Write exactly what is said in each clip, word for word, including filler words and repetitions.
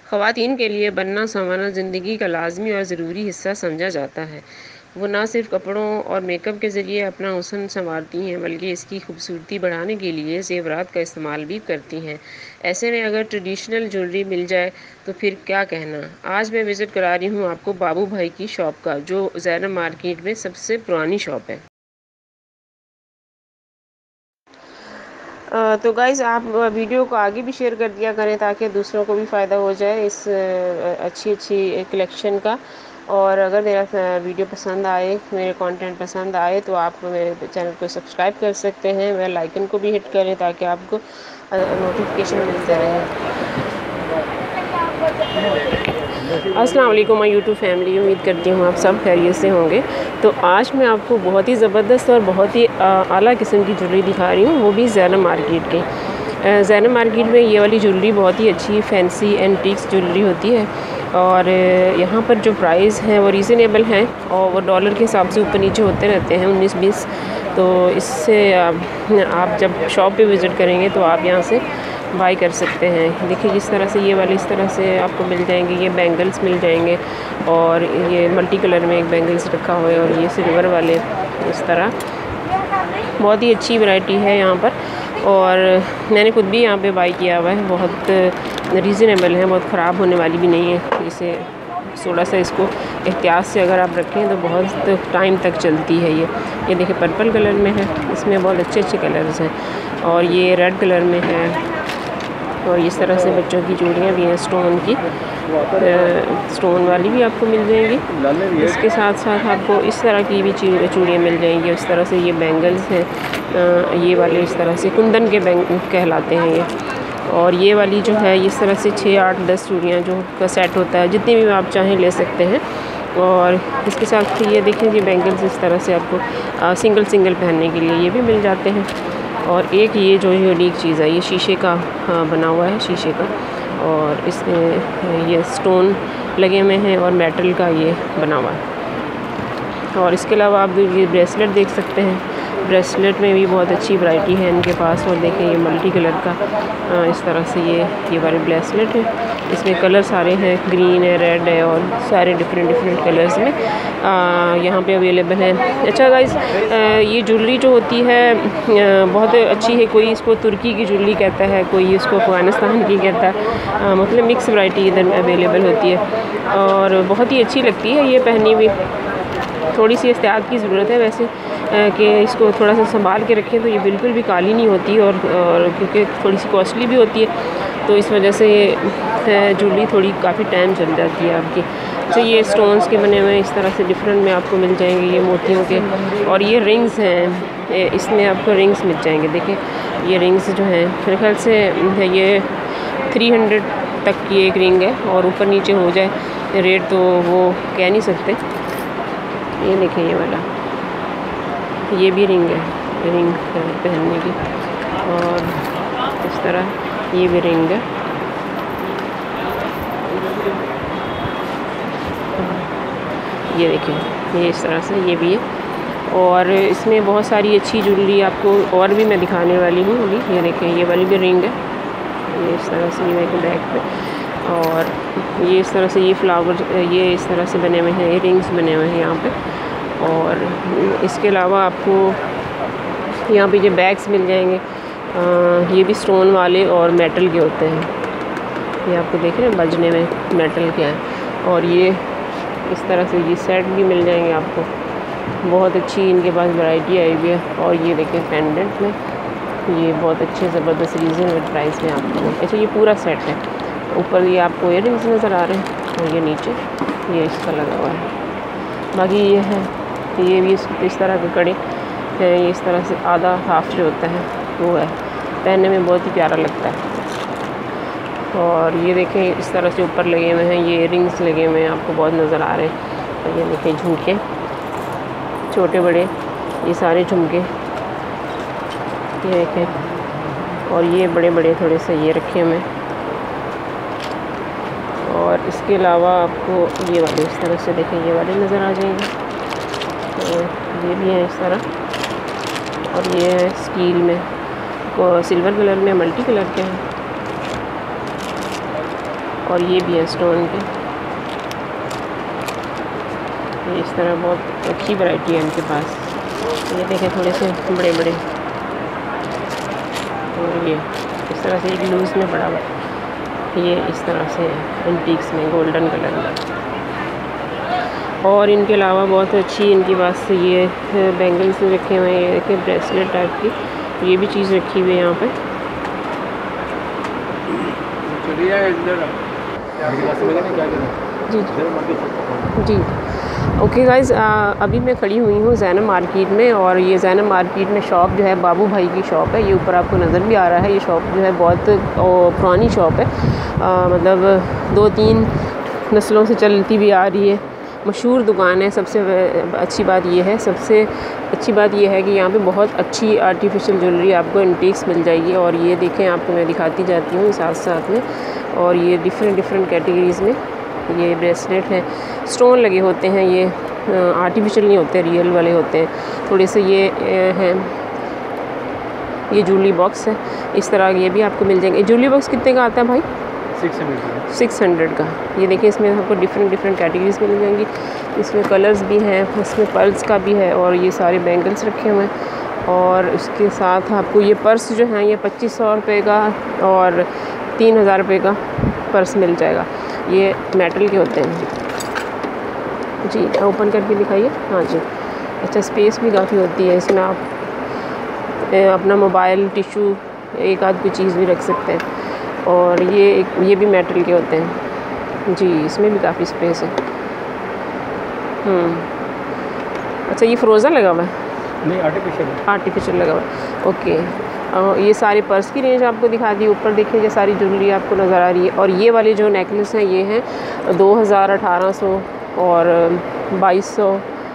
ख़वातीन के लिए बनना संवरना ज़िंदगी का लाज़मी और ज़रूरी हिस्सा समझा जाता है। वो ना सिर्फ़ कपड़ों और मेकअप के ज़रिए अपना हुस्न संवारती हैं, बल्कि इसकी खूबसूरती बढ़ाने के लिए ज़ेवरात का इस्तेमाल भी करती हैं। ऐसे में अगर ट्रेडिशनल ज्वेलरी मिल जाए तो फिर क्या कहना। आज मैं विज़िट करा रही हूँ आपको बाबू भाई की शॉप का, जो ज़ैनब मार्केट में सबसे पुरानी शॉप है। अ, तो गाइज़ आप वीडियो को आगे भी शेयर कर दिया करें ताकि दूसरों को भी फ़ायदा हो जाए इस अ, अच्छी अच्छी कलेक्शन का। और अगर मेरा वीडियो पसंद आए, मेरे कंटेंट पसंद आए तो आप मेरे चैनल को सब्सक्राइब कर सकते हैं, बेल आइकन को भी हिट करें ताकि आपको नोटिफिकेशन मिलते रहें। अस्सलाम वालेकुम माय यूट्यूब फैमिली, उम्मीद करती हूँ आप सब खैरियत से होंगे। तो आज मैं आपको बहुत ही ज़बरदस्त और बहुत ही आला किस्म की ज्वेलरी दिखा रही हूँ, वो भी ज़ैनब मार्केट की। ज़ैनब मार्केट में ये वाली ज्वेलरी बहुत ही अच्छी फैंसी एंटीक्स ज्वेलरी होती है और यहाँ पर जो प्राइस हैं वो रीज़नेबल हैं और वो डॉलर के हिसाब से ऊपर नीचे होते रहते हैं, उन्नीस बीस। तो इससे आप जब शॉप पे विज़िट करेंगे तो आप यहाँ से बाई कर सकते हैं। देखिए जिस तरह से ये वाली इस तरह से आपको मिल जाएंगे, ये बैंगल्स मिल जाएंगे और ये मल्टी कलर में एक बैंगल्स रखा हुआ है और ये सिल्वर वाले इस तरह बहुत ही अच्छी वैरायटी है यहाँ पर। और मैंने खुद भी यहाँ पे बाई किया हुआ है, बहुत रीज़नेबल है, बहुत ख़राब होने वाली भी नहीं है। इसे थोड़ा सा इसको एहतियात से अगर आप रखें तो बहुत टाइम तक चलती है। ये ये देखिए पर्पल कलर में है, इसमें बहुत अच्छे अच्छे कलर्स हैं और ये रेड कलर में है। और इस तरह से बच्चों की चूड़ियाँ भी हैं स्टोन की, स्टोन वाली भी आपको मिल जाएंगी। इसके साथ साथ आपको इस तरह की भी चूड़ियाँ मिल जाएंगी। इस तरह से ये बैंगल्स हैं, ये वाले इस तरह से कुंदन के बैंक कहलाते हैं ये। और ये वाली जो है इस तरह से छः आठ दस चूड़ियाँ जो का सेट होता है, जितनी भी आप चाहें ले सकते हैं। और इसके साथ ये देखें जी बैंगल्स इस तरह से आपको आ, सिंगल सिंगल पहनने के लिए ये भी मिल जाते हैं। और एक ये जो यूनिक चीज़ है, ये शीशे का हाँ, बना हुआ है शीशे का, और इसमें ये स्टोन लगे हुए हैं और मेटल का ये बना हुआ है। और इसके अलावा आप ये ब्रेसलेट देख सकते हैं, ब्रेसलेट में भी बहुत अच्छी वैरायटी है इनके पास। और देखें ये मल्टी कलर का आ, इस तरह से ये ये वाले ब्रेसलेट है, इसमें कलर सारे हैं, ग्रीन है, रेड है और सारे डिफरेंट डिफरेंट कलर्स में यहाँ पे अवेलेबल है। अच्छा गाइस, ये ज्वेलरी जो होती है आ, बहुत अच्छी है। कोई इसको तुर्की की ज्वेलरी कहता है, कोई इसको अफ़गानिस्तान की कहता है, आ, मतलब मिक्स वैरायटी इधर अवेलेबल होती है और बहुत ही अच्छी लगती है ये पहनी हुई। थोड़ी सी एहतियात की ज़रूरत है वैसे कि इसको थोड़ा सा संभाल के रखें तो ये बिल्कुल भी काली नहीं होती और, और क्योंकि थोड़ी सी कॉस्टली भी होती है तो इस वजह से ज्वेलरी थोड़ी काफ़ी टाइम चल जाती है आपकी। तो ये स्टोन्स के बने हुए इस तरह से डिफरेंट में आपको मिल जाएंगे, ये मोतियों के। और ये रिंग्स हैं, इसमें आपको रिंग्स मिल जाएंगे। देखिए ये रिंग्स जो हैं मेरे ख्याल से ये थ्री हंड्रेड तक की एक रिंग है और ऊपर नीचे हो जाए रेट तो वो कह नहीं सकते। ये देखें ये वाला, ये भी रिंग है, रिंग पहनने की। और इस तरह ये भी रिंग है। ये देखें ये इस तरह से ये भी है। और इसमें बहुत सारी अच्छी ज्वेलरी आपको और भी मैं दिखाने वाली हूँ अभी। ये देखें ये वाली भी रिंग है, ये इस तरह से ये बैक पे। और ये इस तरह से ये फ्लावर ये इस तरह से बने हुए हैं, ये रिंग्स बने हुए हैं यहाँ पे। और इसके अलावा आपको यहाँ पे ये बैग्स मिल जाएंगे, आ, ये भी स्टोन वाले और मेटल के होते हैं। ये आपको देख रहे हैं बजने में मेटल के हैं। और ये इस तरह से ये सेट भी मिल जाएंगे आपको, बहुत अच्छी इनके पास वैरायटी आई हुई है। और ये देखें पेंडेंट में ये बहुत अच्छे ज़बरदस्त रीज़नेबल प्राइस में आपको। अच्छा ये पूरा सेट है, ऊपर ये आपको इयर रिंग्स नज़र आ रहे हैं और ये नीचे ये इसका लगा हुआ है। बाकी ये है ये भी इस, इस तरह के कड़े हैं, ये इस तरह से आधा हाफ जो होता है वो है, पहनने में बहुत ही प्यारा लगता है। और ये देखें इस तरह से ऊपर लगे हुए हैं, ये रिंग्स लगे हुए हैं आपको बहुत नज़र आ रहे हैं। और ये देखें झुमके छोटे बड़े, ये सारे झुमके ये देखें। और ये बड़े बड़े थोड़े से ये रखे हुए हैं। और इसके अलावा आपको ये वाले इस तरह से देखें ये वाले नज़र आ जाएंगे। तो ये भी है इस तरह। और ये है स्टील में, को सिल्वर कलर में, मल्टी कलर के हैं। और ये भी है स्टोन के। ये इस तरह बहुत अच्छी वैरायटी है इनके पास। ये देखें थोड़े से बड़े बड़े, और ये इस तरह से एक लूज़ में बड़ा हुआ, ये इस तरह से है एंटीक्स में गोल्डन कलर में। और इनके अलावा बहुत अच्छी इनके पास ये बैंगल्स रखे हुए हैं, ये ब्रेसलेट टाइप की, ये भी चीज़ रखी हुई है यहाँ पे। जी जी ओके गाइज़, अभी मैं खड़ी हुई हूँ ज़ैनब मार्केट में, और ये ज़ैनब मार्केट में शॉप जो है बाबू भाई की शॉप है। ये ऊपर आपको नज़र भी आ रहा है। ये शॉप जो है बहुत पुरानी शॉप है, आ, मतलब दो तीन नस्लों से चलती भी आ रही है, मशहूर दुकान है। सबसे अच्छी बात ये है सबसे अच्छी बात ये है कि यहाँ पे बहुत अच्छी आर्टिफिशियल ज्वेलरी आपको एंटीक्स मिल जाएगी। और ये देखें, आपको मैं दिखाती जाती हूँ साथ साथ में। और ये डिफरेंट डिफरेंट कैटेगरीज़ में ये ब्रेसलेट हैं, स्टोन लगे होते हैं, ये आर्टिफिशियल नहीं होते, रियल वाले होते हैं थोड़े से। ये हैं, ये ज्वेलरी बॉक्स है इस तरह, ये भी आपको मिल जाएंगे। ज्वेलरी बॉक्स कितने का आता है भाई? सिक्स हंड्रेड सिक्स हंड्रेड का। ये देखिए, इसमें आपको डिफरेंट डिफरेंट कैटेगरीज मिल जाएंगी। इसमें कलर्स भी हैं, इसमें पर्ल्स का भी है, और ये सारे बैंगल्स रखे हुए हैं। और उसके साथ आपको ये पर्स जो हैं, ये पच्चीस सौ रुपये का और तीन हज़ार रुपये का पर्स मिल जाएगा। ये मेटल के होते हैं जी। ओपन करके दिखाइए। हाँ जी, अच्छा, स्पेस भी काफ़ी होती है इसमें, आप अपना मोबाइल, टिशू, एक आध कोई चीज़ भी रख सकते हैं। और ये एक ये भी मेटल के होते हैं जी, इसमें भी काफ़ी स्पेस है। हम्म अच्छा, ये फ्रोज़न लगा हुआ है? नहीं, आर्टिफिशियल आर्टिफिशियल लगा हुआ है। ओके, ये सारे पर्स की रेंज आपको दिखा दी। ऊपर देखिए, ये सारी ज्वेलरी आपको नज़र आ रही है। और ये वाले जो नेकलेस हैं, ये हैं दो हज़ार, अठारह सौ और बाईस सौ,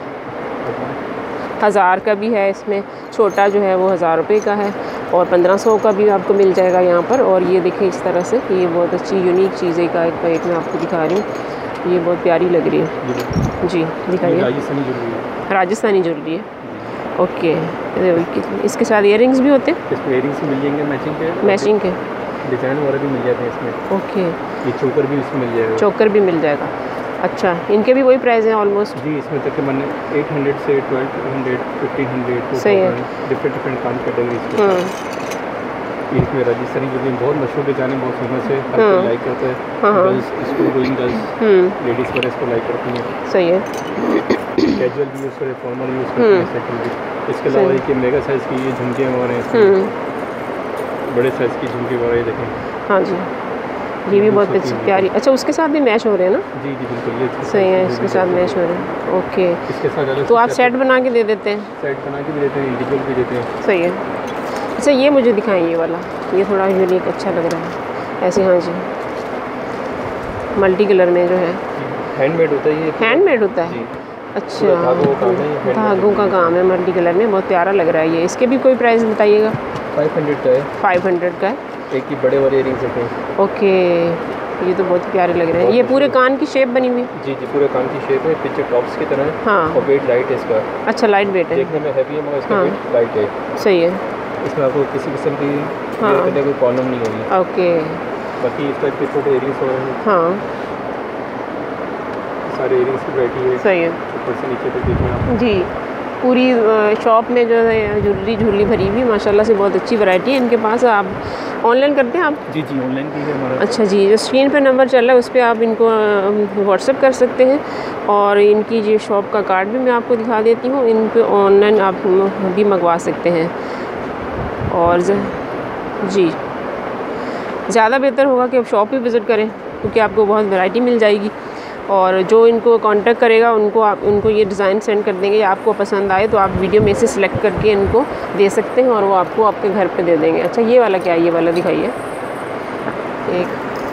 हज़ार का भी है। इसमें छोटा जो है वो हज़ार रुपये का है, और पंद्रह सौ का भी आपको मिल जाएगा यहाँ पर। और ये देखें इस तरह से, ये बहुत अच्छी यूनिक चीज़ है, का एक का एक मैं आपको दिखा रही हूँ। ये बहुत प्यारी लग रही है जी, दिखाइए। राजस्थानी ज्वेलरी है। राजस्थानी ज्वेलरी है, ओके। इसके साथ इयररिंग्स भी होते हैं? इसमें इयररिंग्स भी मिल जाएंगे मैचिंग के, मैचिंग के डिज़ाइन वगैरह भी मिल जाते हैं इसमें। ओके, ये चोकर भी इसमें मिल जाएगा। चोकर भी मिल जाएगा, अच्छा। इनके भी वही प्राइस है ऑलमोस्ट? जी, इसमें तकरीबन एट हंड्रेड से ट्वेल्व हंड्रेड, फिफ्टीन हंड्रेड, सही है, डिफरेंट डिफरेंट काम कैटेगरीज। इसमें राजस्थानी ज्वेलरी बहुत मशहूर डिजाइन है, बहुत फेमस है, हर कोई लाइक करता है। Girls, school going girls, ladies पर इसको लाइक करती हैं। सही है, कैजुअल भी यूज़ करें, फॉर्मल यूज़ करें। इसके अलावा ये मेगा साइज़ की ये झुमके हमारे हैं, बड़े साइज़ की झुमके वगैरह देखें। हाँ जी, ये भी बहुत अच्छी प्यारी। अच्छा, उसके साथ भी मैच हो रहे हैं ना? जी जी बिल्कुल, ये सही है, इसके साथ मैच हो रहे हैं। ओके, इसके साथ तो आप सेट बना के दे देते हैं? सेट बना के भी देते हैं, इंडिविजुअल भी देते हैं। सही है। अच्छा, ये मुझे दिखाएं, ये वाला, ये थोड़ा यूनिक अच्छा लग रहा है ऐसे। हाँ जी, मल्टी कलर में जो है, हैंडमेड होता है। ये हैंडमेड होता है, अच्छा, धागों का काम है, मल्टी कलर में, बहुत प्यारा लग रहा है ये। इसके भी कोई प्राइस बताइएगा? फाइव हंड्रेड का है। फाइव हंड्रेड का है, एक ही बड़े वाले इयरिंग्स हैं। ओके, ये तो बहुत प्यारे लग रहे हैं। ये पूरे कान की शेप बनी हुई? जी जी, पूरे कान की शेप है, पीछे टॉप्स की तरह है। हाँ, और वेट लाइट है इसका। अच्छा, लाइट वेट है, देखने में हैवी है मगर इसका हाँ, वेट लाइट है। सही है, इसमें आपको किसी किस्म की हाँ, कोई प्रॉब्लम नहीं होगी। ओके। बाकी इस टाइप के छोटे इयरिंग्स हो रहे हैं। हाँ, सारे इयरिंग्स की वैरायटी है, सही है, ऊपर से नीचे तक देखें आप जी। पूरी शॉप में जो है ज्वेलरी झूली भरी हुई, माशाल्लाह से बहुत अच्छी वैरायटी है इनके पास। आप ऑनलाइन करते हैं आप? जी जी, ऑनलाइन भी है हमारा। अच्छा जी, जो स्क्रीन पर नंबर चल रहा है उस पर आप इनको व्हाट्सएप कर सकते हैं। और इनकी जो शॉप का कार्ड भी मैं आपको दिखा देती हूँ, इन पे ऑनलाइन आप भी मंगवा सकते हैं। और जी, ज़्यादा बेहतर होगा कि आप शॉप ही विज़िट करें, क्योंकि आपको बहुत वैरायटी मिल जाएगी। और जो इनको कांटेक्ट करेगा उनको आप उनको ये डिज़ाइन सेंड कर देंगे, या आपको पसंद आए तो आप वीडियो में से सिलेक्ट करके इनको दे सकते हैं, और वो आपको आपके घर पे दे देंगे। अच्छा, ये वाला क्या है? ये वाला दिखाइए। एक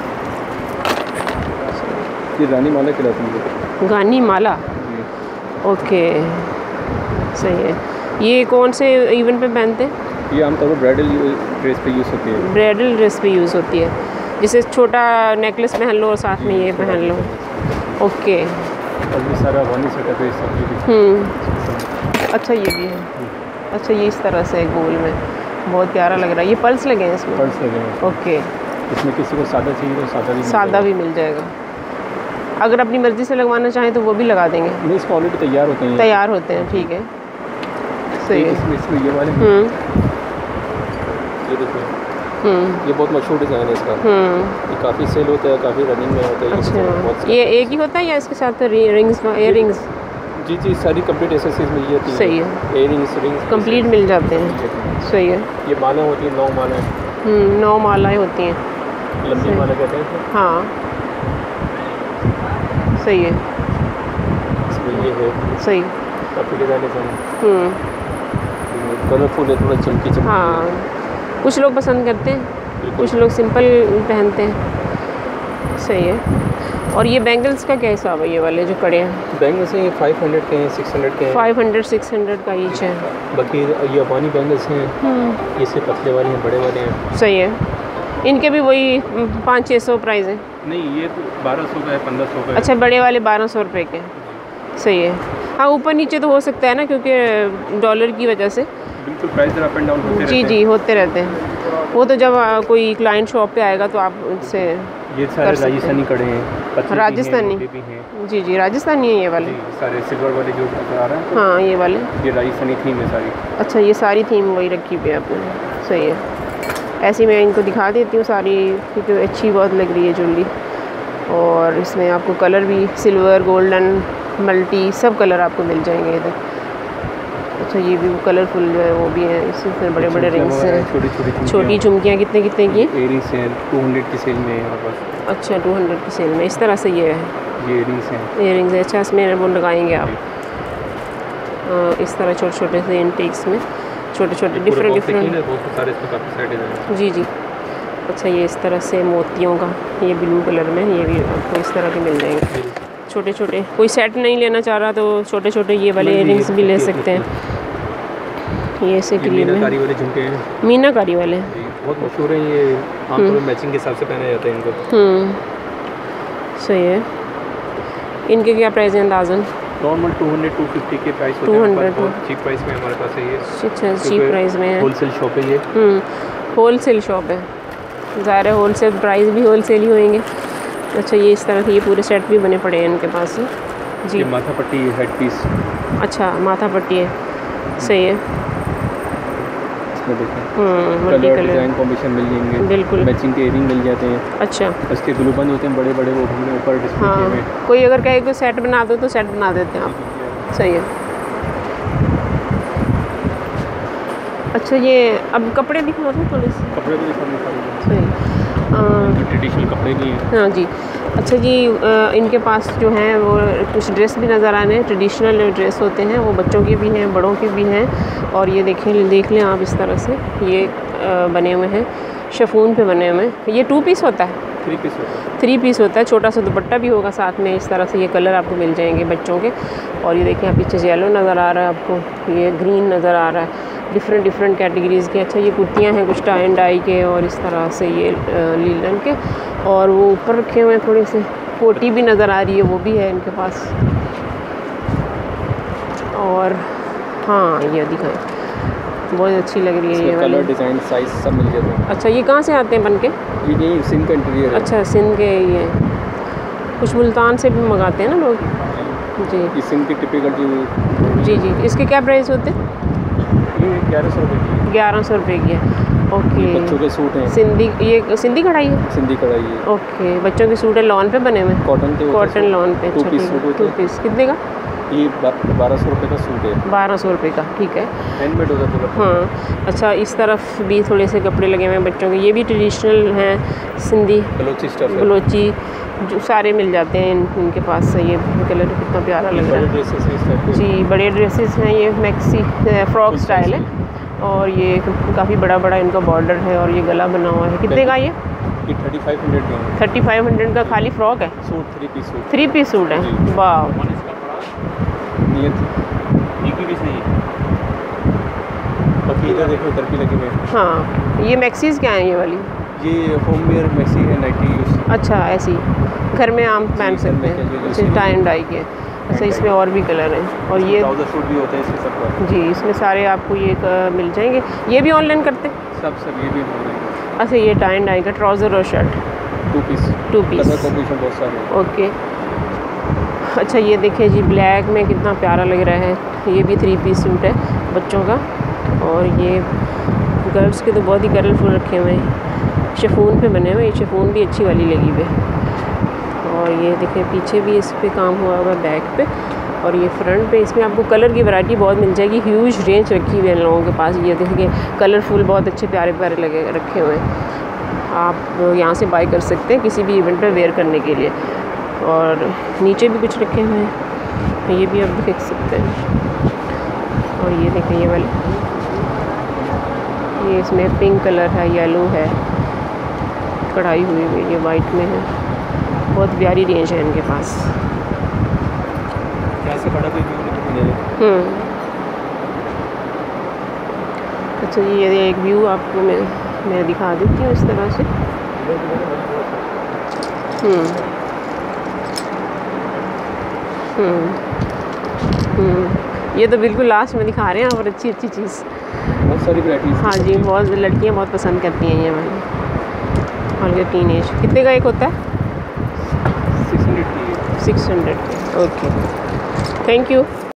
ये रानी माला कहलाती है। गानी माला, ओके, सही है। ये कौन से इवेंट पे पहनते हैं? ये आमतौर पर ब्राइडल ड्रेस पे यूज़ होती है। ब्राइडल ड्रेस पे यूज़ होती है, जैसे छोटा नेकलेस पहन लो और साथ में ये पहन लो, ओके। और ये सारा वानी सेटअप है सब। हम्म अच्छा, ये भी है, अच्छा, ये इस तरह से गोल में बहुत प्यारा लग रहा है। ये पल्स लगे हैं इसमें? पल्स लगे हैं, ओके। इसमें किसी को सादा चाहिए तो सादा भी सादा भी मिल जाएगा। अगर अपनी मर्ज़ी से लगवाना चाहें तो वो भी लगा देंगे। नहीं, इसको ऑलरेडी तैयार होते हैं। तैयार होते हैं, ठीक है, सही है। इसमें इसमें ये वाले हम्म ये देखिए, हम्म ये बहुत मशहूर डिज़ाइन है इसका। हम्म ये काफ़ी सेल होता है, काफ़ी रनिंग में होता है। अच्छा, ये एक ही होता है या इसके साथ रिंग्स इयर रिंग्स? जी जी, सारी कंप्लीट एसेसरीज मिल जाती है। सही है, इयर रिंग्स रिंग्स कंप्लीट मिल जाते हैं। सही है। ये माला होती है, नौ माला है। हम्म नौ मालाएं होती हैं, लंबी माला कहते हैं। हाँ सही है। इसमें ये है सही। काफ़ी डिज़ाइन है, हम्म कलरफुल है, थोड़ा चमकी चमकी। हाँ, कुछ लोग पसंद करते हैं, कुछ लोग सिंपल पहनते हैं। सही है। और ये बैंगल्स का क्या हिसाब है, ये वाले जो कड़े हैं? बैंगल्स हैं, ये फाइव हंड्रेड के हैं, सिक्स हंड्रेड के हैं। फाइव हंड्रेड सिक्स हंड्रेड का ईच है। बाकी ये अफगानी बैंगल्स हैं, ये से पतले वाले हैं, बड़े वाले हैं। सही है। इनके भी वही पाँच छः सौ प्राइस है? नहीं, ये तो बारह सौ का है, पंद्रह सौ का है। अच्छा, बड़े वाले बारह सौ रुपये के। सही है। हाँ, ऊपर नीचे तो हो सकता है ना, क्योंकि डॉलर की वजह से बिल्कुल प्राइस अप एंड डाउन होते रहते हैं। जी जी, होते रहते हैं। वो तो जब आ, कोई क्लाइंट शॉप पे आएगा तो आप उससे ये सारे राजस्थानी कड़े हैं, राजस्थानी भी हैं। जी जी, राजस्थानी है ये वाले सारे सिल्वर वाले जो आ रहे हैं। हाँ, ये वाले ये राजस्थानी थीम है सारी। अच्छा, ये सारी थीम वही रखी हुई है आपने। सही है। ऐसी मैं इनको दिखा देती हूँ सारी, क्योंकि अच्छी बहुत लग रही है ज्वेलरी। और इसमें आपको कलर भी सिल्वर, गोल्डन, मल्टी सब कलर आपको मिल जाएंगे इधर। अच्छा, ये भी कलरफुल जो है वो भी है। इसमें बड़े बड़े रिंग्स हैं, छोटी छोटी छोटी झुमकियाँ कितने कितने की? इयरिंग्स हैं, टू हंड्रेड की सेल में है हमारे पास। अच्छा, टू हंड्रेड की सेल में। इस तरह से ये है, ये इयरिंग्स हैं। इयरिंग्स है। अच्छा, इसमें वो लगाएंगे आप आ, इस तरह छोटे छोटे से इंटेक्स में, छोटे छोटे डिफरेंट डिफरेंट सारे इसमें काफ़ी सारे डिज़ाइन। जी जी। अच्छा, ये इस तरह से मोतियों का, ये ब्लू कलर में, ये भी आपको इस तरह के मिल जाएंगे छोटे छोटे। कोई सेट नहीं लेना चाह रहा तो छोटे छोटे ये वाले इयरिंग्स भी ले सकते हैं। ये ऐसे क्रीम में मीनाकारी वाले झुमके हैं, मीनाकारी वाले बहुत मशहूर हैं। ये आमतौर पर मैचिंग के हिसाब से पहने जाते हैं इनको। हम्म सही है। इनके क्या प्राइस है अंदाज़न? Normal two hundred two fifty के प्राइस होते हैं। बहुत चीप प्राइस में हमारे पास है ये। अच्छा, चीप प्राइस में है। होलसेल शॉप है ये। हम्म होलसेल शॉप है, ज़ाहिर है होलसेल प्राइस भी होलसेल ही होंगे। अच्छा, ये इस तरह के ये पूरे सेट भी बने पड़े हैं इनके पास जी। ये माथा पट्टी हेड पीस। अच्छा, माथा पट्टी है। सही है। इसमें देखें, हम्म कलर डिज़ाइन कॉम्बिनेशन मिल जाएंगे, बिल्कुल मैचिंग के इयरिंग मिल जाते हैं। अच्छा, इसके ग्लूबंद होते हैं बड़े बड़े, वो हमने ऊपर डिस्प्ले किए हुए हैं। हाँ, कोई अगर कहे कोई सेट बना दो तो सेट बना देते हैं आप। सही है। अच्छा, ये अब कपड़े दिखा दो थोड़े से। कपड़े भी दिखा दो। सही, ट्रेडिशनल कपड़े भी हैं। हाँ जी। अच्छा जी, इनके पास जो हैं वो कुछ ड्रेस भी नज़र आ रहे हैं, ट्रेडिशनल ड्रेस होते हैं वो, बच्चों की भी हैं, बड़ों की भी हैं। और ये देखें, देख लें आप इस तरह से ये बने हुए हैं, शिफॉन पे बने हुए हैं। ये टू पीस होता है? थ्री पीस होता है। थ्री पीस होता है। छोटा सा दुपट्टा भी होगा साथ में। इस तरह से ये कलर आपको मिल जाएंगे बच्चों के। और ये देखिए, पीछे से येलो नज़र आ रहा है आपको, ये ग्रीन नज़र आ रहा है, डिफरेंट डिफरेंट कैटेगरीज़ के। अच्छा, ये कुर्तियाँ हैं कुछ टाई एंड डाई के, और इस तरह से ये लीलन के। और वो ऊपर रखे हुए हैं थोड़े से, कोटी भी नज़र आ रही है, वो भी है इनके पास। और हाँ, ये दिखाएं, बहुत अच्छी लग रही है ये कलर डिज़ाइन साइज सब मिल जाते हैं। अच्छा, ये कहाँ से आते हैं बन के? ये यही सिंध का इंटीरियर है। अच्छा, सिंध के। ये कुछ मुल्तान से भी मंगाते हैं ना लोग जी। ये सिंध की टिपिकल जो जी जी। इसके क्या प्राइस होते हैं? ये ग्यारह सौ रुपये की। ग्यारह सौ रुपये की है। ओके। बच्चों के सूट हैं, सिंधी, ये सिंधी कढ़ाई है? सिंधी कढ़ाई है। ओके, बच्चों के सूट है, लॉन पे बने हुए? कॉटन के, कॉटन लॉन पे। टू पीस सूट होते टू हैं। पीस कितने का? ये बारह सौ रुपये का सूट है। बारह सौ रुपये का, ठीक है। हैंडमेड होता है पूरा। हाँ। अच्छा, इस तरफ भी थोड़े से कपड़े लगे हुए हैं बच्चों के, ये भी ट्रेडिशनल हैं, सिंधी बलोची स्टफ है। बलोची जो सारे मिल जाते हैं इन, इनके पास। ये कलर कितना प्यारा लग रहा है ड्रेसेस है इस टाइप के। जी। बड़े ड्रेसेस हैं, ये मैक्सी फ्रॉक स्टाइल है। और ये काफ़ी बड़ा बड़ा इनका बॉर्डर है, और ये गला बना हुआ है। कितने का ये? ये थर्टी फाइव हंड्रेड का है। थर्टी फाइव हंड्रेड का खाली फ्रॉक है? Suit three piece suit. Three piece suit है, वाह। नियत एक ही पीस नहीं है। बाकी इधर देखो, इधर भी लगे हुए हैं। हाँ, ये मैक्सीज क्या है ये वाली? ये होम वेयर मैक्सी है, नाइटी यूज। अच्छा, ऐसी घर में आम पहन सकते हैं। अच्छा, टाई एंड डाई के। अच्छा, इसमें और भी कलर हैं। और ये ट्राउजर सूट भी होते हैं इसमें सब। जी, इसमें सारे आपको ये मिल जाएंगे। ये भी ऑनलाइन करते हैं? सब सब ये भी ऑनलाइन। अच्छा ये टाई एंड डाई का ट्राउज़र और shirt two piece two piece colour combination बहुत सारे हैं। ओके। अच्छा ये देखिए जी, ब्लैक में कितना प्यारा लग रहा है। ये भी थ्री पीस सूट है बच्चों का, और ये गर्ल्स के तो बहुत ही कलरफुल रखे हुए हैं, शिफॉन पे बने हुए। ये शिफॉन भी अच्छी वाली लगी हुई है। और ये देखिए पीछे भी इस पे काम हुआ हुआ है बैक पे, और ये फ्रंट पे इसमें आपको कलर की वैरायटी बहुत मिल जाएगी। ह्यूज रेंज रखी हुई है इन लोगों के पास। ये देखिए कलरफुल बहुत अच्छे प्यारे प्यारे लगे रखे हुए हैं। आप यहाँ से बाय कर सकते हैं किसी भी इवेंट पे वेयर करने के लिए। और नीचे भी कुछ रखे हुए हैं, ये भी आप देख सकते हैं। और ये देखें ये वाले, ये इसमें पिंक कलर है, येलो है, कढ़ाई हुई हुई, ये वाइट में है। बहुत प्यारी रेंज है इनके पास। से बड़ा कोई व्यू हम्म अच्छा जी, ये एक व्यू आपको मैं मैं दिखा देती हूँ इस तरह से। हम्म हम्म हम्म ये तो बिल्कुल लास्ट में दिखा रहे हैं और अच्छी अच्छी चीज़, बहुत सारी वैराइटीज। हाँ जी, बहुत लड़कियाँ बहुत पसंद करती हैं ये वाली। और ये टीन एज कितने का एक होता है? सिक्स हंड्रेड की six hundred okay, thank you.